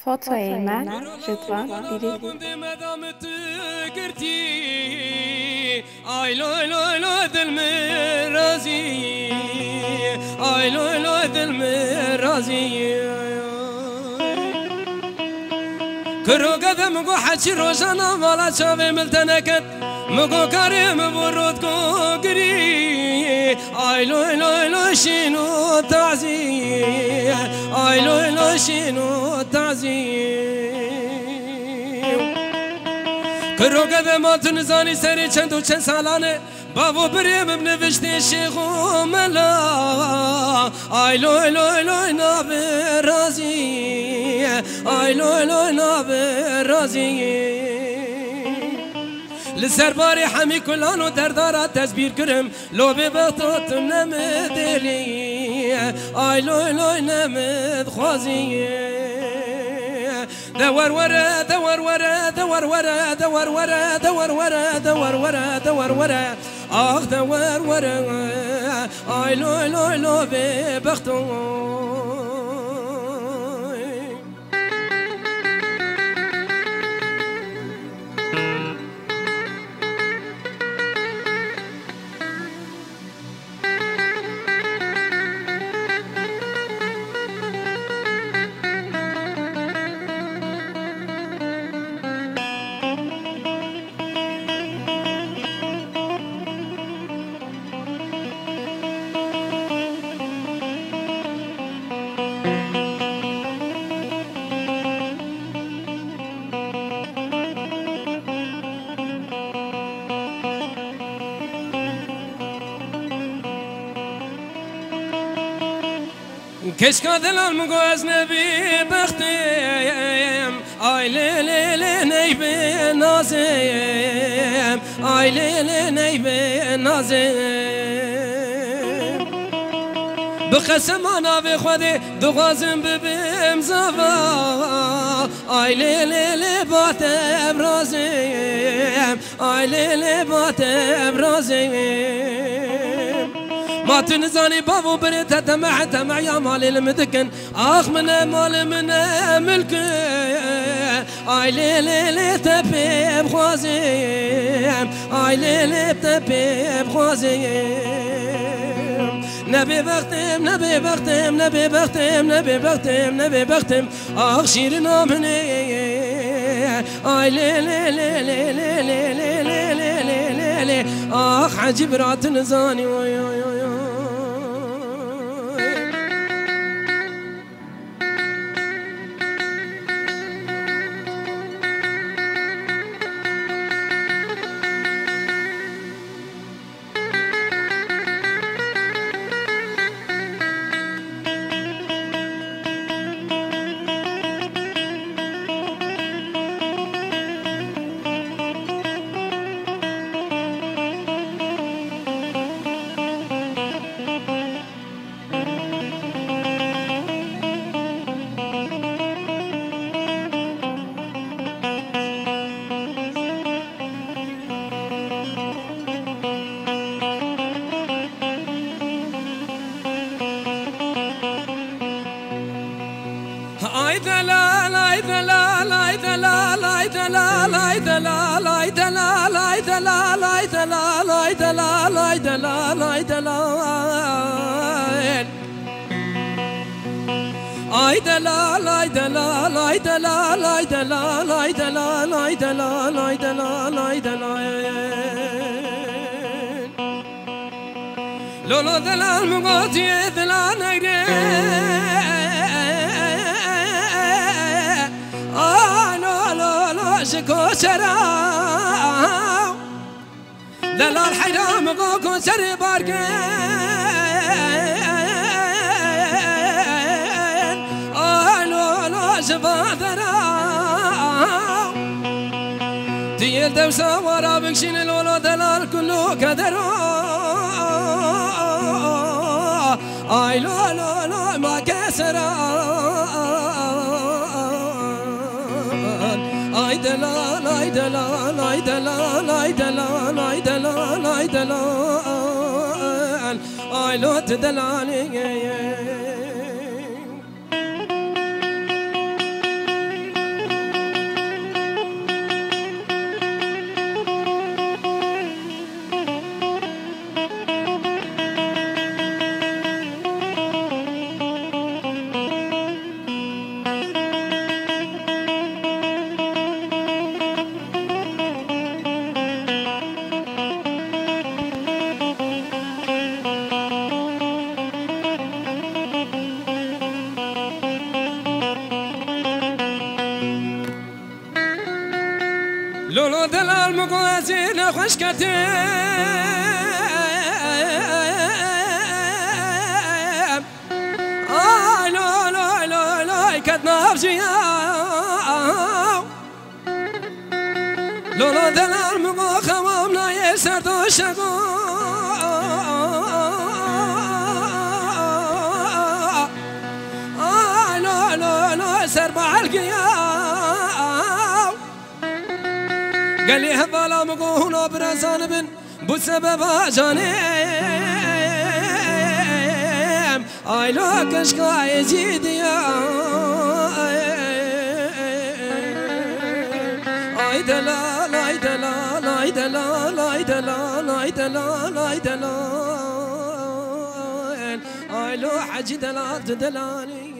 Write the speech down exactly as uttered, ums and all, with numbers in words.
فوتوی من جدوان دیری آی لوی لوی لوی دل من رازی آی لوی لوی دل من رازی کرو قدم گو حچی روشانا والا چاوه ملتنکت مگو کریم برود کو گری آی لوی لوی لوی شینو تعزی آی لوی لوی شینو تعزی کرو قدمات نزانی سری چند و چند سالانه بابو بریم بنوشتی شیخ و ملا آی لوی لوی لوی نابی رازی آی لوی لوی نابی رازی لسر باری حمی کلانو دردارا تزبیر کرم لو بی بغتاتم نمدلی آی لوی لوی نمد خوازی دور ورا دور ورا دور ورا دور ورا دور ورا دور ورا دور ورا آخ دور ورا آی لوی لوی لو بی بغتو كشكا دلال مقو أزنبي بختيم آي ليلي لي نيبي نازم آي ليلي نيبي نازم بقسم أنا بخودي دغازم ببيم زفا آي ليلي لي باتم رازم آي ليلي باتم رازم ما تنزاني بابو بريت تمع تمع يا مالي المدكن اخ من مال من ملك اي ليلي لي تبي بخوازي اي ليلي تبي بخوازي نبي بختم نبي بختم نبي بختم نبي بختم نبي بختم اخ شيرنا مني اي ليلي لي لي لي لي لي لي لي لي اخ عجب رات نزاني ويا اي دلال اي دلال اي دلال اي دلال اي دلال اي دلال اي دلال اي دلال اي دلال اي دلال اي دلال اي دلال اي دلال اي دلال اي دلال اي دلال اي دلال اي دلال اي دلال لولو دلال مقاطي دلال نغري شكو سرا دلال حرام قوكو سري باركين آلو لو شفاذرا تيل دوسا ورا بكشين الولو دلال كله كدرو آي لو لو لو ما كسرا اي دلال اي دلال اي دلال اي دلال اي دلال اي دلال اي لو تدلالي لولو دلال مقوازين خوش كتيم آي لو لو لو لو كتنا بجياو لولو دلال مقو خوامنا يسر دوشقو آي لو لو لو سر بعالقياو قال لي هبالا مقوهنا برزان بن بسبب جانيم آي لو كشكا يزيد يا آي دلال آي دلال آي دلال آي دلال آي دلال آي دلال آي لو حج دلال دلالي